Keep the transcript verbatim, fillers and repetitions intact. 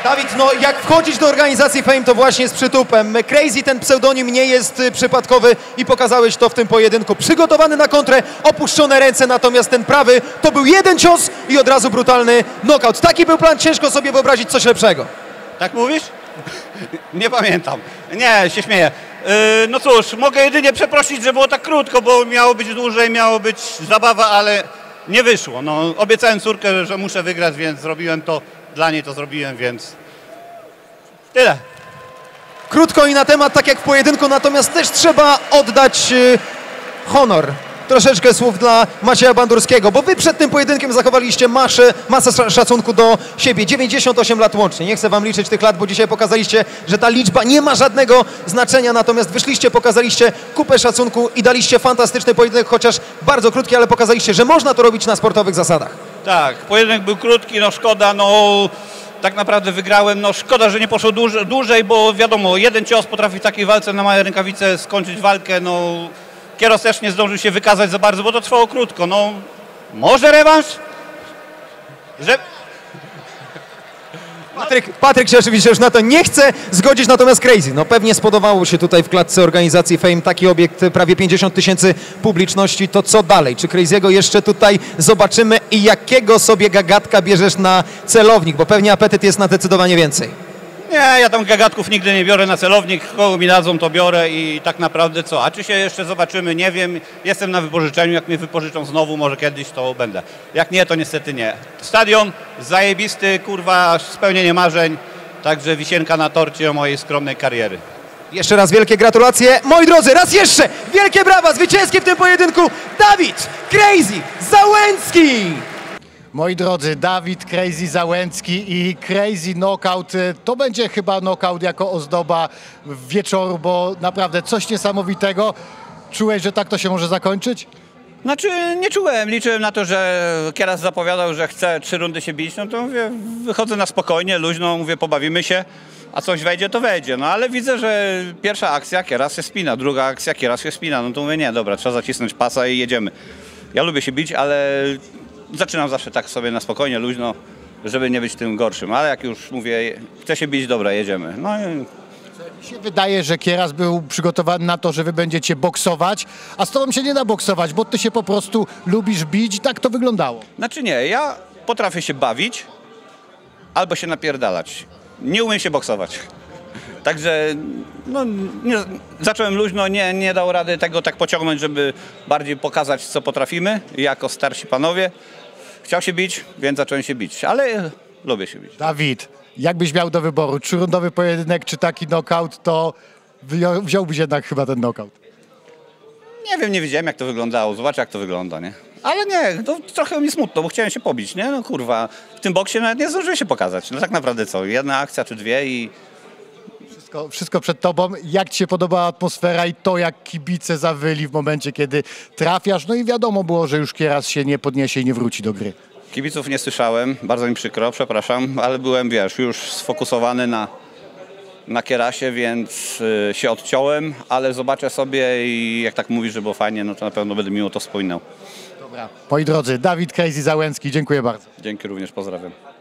Dawid, no jak wchodzić do organizacji Fame, to właśnie z przytupem. Crazy, ten pseudonim nie jest y, przypadkowy i pokazałeś to w tym pojedynku. Przygotowany na kontrę, opuszczone ręce, natomiast ten prawy to był jeden cios i od razu brutalny knockout. Taki był plan, ciężko sobie wyobrazić coś lepszego. Tak mówisz? Nie pamiętam. Nie, się śmieję. Yy, no cóż, mogę jedynie przeprosić, że było tak krótko, bo miało być dłużej, miało być zabawa, ale nie wyszło. No, obiecałem córkę, że muszę wygrać, więc zrobiłem to. Dla niej to zrobiłem, więc tyle. Krótko i na temat, tak jak w pojedynku, natomiast też trzeba oddać y, honor. Troszeczkę słów dla Macieja Bandurskiego, bo wy przed tym pojedynkiem zachowaliście masę, masę szacunku do siebie. dziewięćdziesiąt osiem lat łącznie. Nie chcę wam liczyć tych lat, bo dzisiaj pokazaliście, że ta liczba nie ma żadnego znaczenia, natomiast wyszliście, pokazaliście kupę szacunku i daliście fantastyczny pojedynek, chociaż bardzo krótki, ale pokazaliście, że można to robić na sportowych zasadach. Tak, pojedynek był krótki, no szkoda, no tak naprawdę wygrałem, no szkoda, że nie poszło dłużej, dłużej, bo wiadomo, jeden cios potrafi w takiej walce na małe rękawice skończyć walkę, no Kieros też nie zdążył się wykazać za bardzo, bo to trwało krótko, no może rewanż? Że... Patryk, Patryk się oczywiście już na to nie chce zgodzić, natomiast Crazy, no pewnie spodobało się tutaj w klatce organizacji Fame taki obiekt, prawie pięćdziesiąt tysięcy publiczności, to co dalej? Czy Crazy'ego jeszcze tutaj zobaczymy i jakiego sobie gagatka bierzesz na celownik, bo pewnie apetyt jest na zdecydowanie więcej. Nie, ja tam gagatków nigdy nie biorę na celownik, kogo mi dadzą, to biorę i tak naprawdę co? A czy się jeszcze zobaczymy, nie wiem, jestem na wypożyczeniu, jak mnie wypożyczą znowu, może kiedyś, to będę. Jak nie, to niestety nie. Stadion zajebisty, kurwa, spełnienie marzeń, także wisienka na torcie mojej skromnej kariery. Jeszcze raz wielkie gratulacje. Moi drodzy, raz jeszcze wielkie brawa, zwycięski w tym pojedynku Dawid Crazy Załęcki! Moi drodzy, Dawid Crazy Załęcki i Crazy Knockout, to będzie chyba knockout jako ozdoba wieczoru, bo naprawdę coś niesamowitego. Czułeś, że tak to się może zakończyć? Znaczy nie czułem, liczyłem na to, że Kieras zapowiadał, że chce trzy rundy się bić, no to mówię, wychodzę na spokojnie, luźno, mówię, pobawimy się, a coś wejdzie, to wejdzie. No ale widzę, że pierwsza akcja Kieras się spina, druga akcja Kieras się spina, no to mówię, nie, dobra, trzeba zacisnąć pasa i jedziemy. Ja lubię się bić, ale zaczynam zawsze tak sobie na spokojnie, luźno, żeby nie być tym gorszym, ale jak już mówię, chcę się bić, dobra, jedziemy. No i... Mi się wydaje, że Kieras był przygotowany na to, że wy będziecie boksować, a z tobą się nie da boksować, bo ty się po prostu lubisz bić i tak to wyglądało. Znaczy nie, ja potrafię się bawić albo się napierdalać. Nie umiem się boksować. Także no, nie, zacząłem luźno, nie, nie dał rady tego tak pociągnąć, żeby bardziej pokazać, co potrafimy jako starsi panowie. Chciał się bić, więc zacząłem się bić, ale lubię się bić. Dawid, jakbyś miał do wyboru trzyrundowy pojedynek czy taki knockout, to wziąłbyś jednak chyba ten knockout. Nie wiem, nie wiedziałem, jak to wyglądało. Zobaczę, jak to wygląda, nie? Ale nie, to trochę mi smutno, bo chciałem się pobić, nie? No kurwa, w tym boksie nawet nie zdążyłem się pokazać. No tak naprawdę co, jedna akcja czy dwie i... Wszystko, wszystko przed tobą. Jak ci się podoba atmosfera i to, jak kibice zawyli w momencie, kiedy trafiasz? No i wiadomo było, że już Kieras się nie podniesie i nie wróci do gry. Kibiców nie słyszałem, bardzo mi przykro, przepraszam, ale byłem, wiesz, już sfokusowany na, na Kierasie, więc y, się odciąłem, ale zobaczę sobie i jak tak mówisz, że było fajnie, no to na pewno będę miło to wspominał. Dobra. Moi drodzy, Dawid Crazy Załęcki, dziękuję bardzo. Dzięki również, pozdrawiam.